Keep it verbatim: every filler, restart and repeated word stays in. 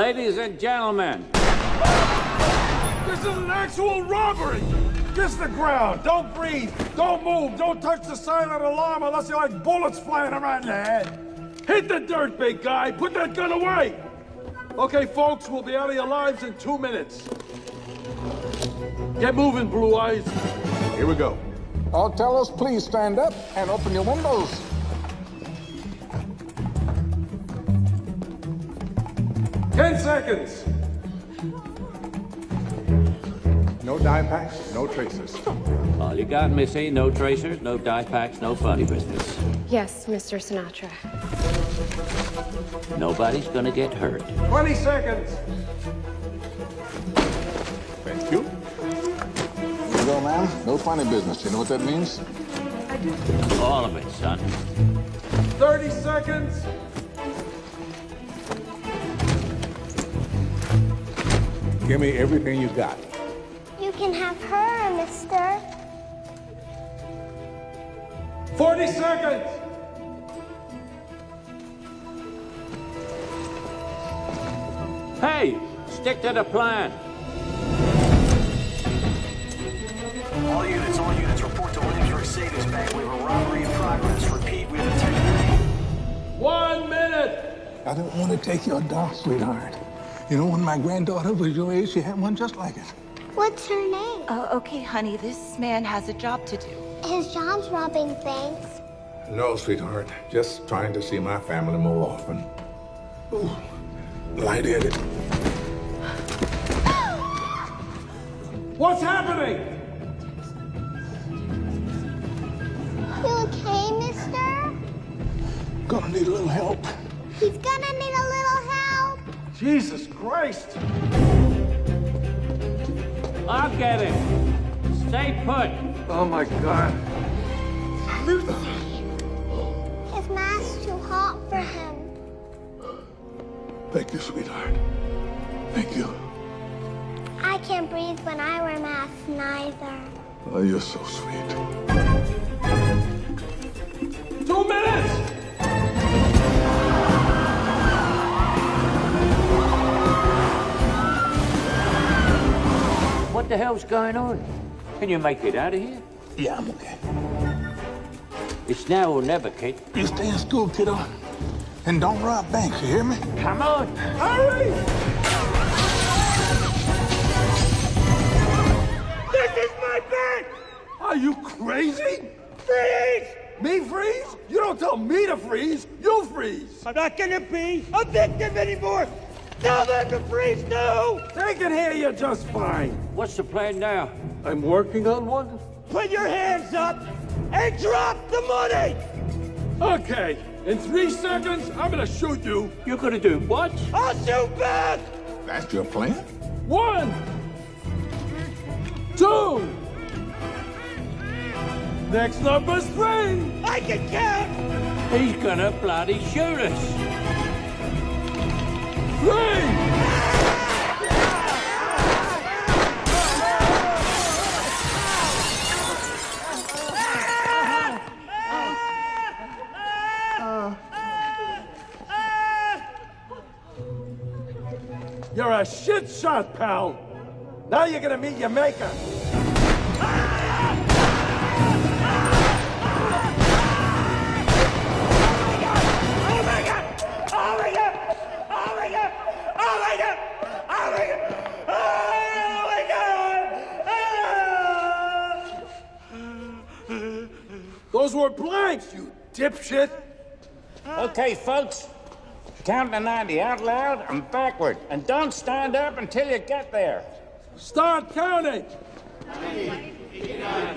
Ladies and gentlemen. This is an actual robbery! Kiss the ground, don't breathe, don't move, don't touch the silent alarm unless you like bullets flying around your head. Hit the dirt, big guy, put that gun away! Okay, folks, we'll be out of your lives in two minutes. Get moving, Blue Eyes. Here we go. All tellers, please stand up and open your windows. Ten seconds. No dye packs, no tracers. All you got, Missy. No tracers, no dye packs, no funny business. Yes, Mister Sinatra. Nobody's gonna get hurt. Twenty seconds. Thank you. Here you go, ma'am. No funny business. You know what that means? I do. All of it, son. Thirty seconds. Give me everything you got. You can have her, mister. Forty seconds. Hey, stick to the plan. All units, all units, report to Williamsburg Savings Bank. We have a robbery in progress. Repeat, we have a detective. One minute. I don't want to take your doll, sweetheart. You know, when my granddaughter was your age, she had one just like it. What's her name? Uh, okay, honey, this man has a job to do. His job's robbing banks. No, sweetheart. Just trying to see my family more often. Ooh, light-headed. What's happening? You okay, mister? Gonna need a little help. He's gonna need a little help. Jesus Christ. I'll get him. Stay put. Oh, my God. Lucy. His mask's too hot for him. Thank you, sweetheart. Thank you. I can't breathe when I wear masks neither. Oh, you're so sweet. Two minutes! What the hell's going on? Can you make it out of here? Yeah, I'm okay. It's now or never, kid. You stay in school, kiddo. And don't rob banks, you hear me? Come on. Hurry! This is my bank! Are you crazy? Freeze! Me freeze? You don't tell me to freeze, you freeze! I'm not gonna be a victim anymore! Tell them to freeze now! They can hear you just fine. What's the plan now? I'm working on one. Put your hands up and drop the money! Okay, in three seconds, I'm gonna shoot you. You're gonna do what? I'll shoot back! That's your plan? One! Two! Next number's three! I can count! He's gonna bloody shoot us. Three! You're a shit shot, pal. Now you're gonna meet your maker. Those were blanks, you dipshit! Okay, folks. Count to ninety out loud and backward. And don't stand up until you get there. Start counting! ninety, eighty-nine,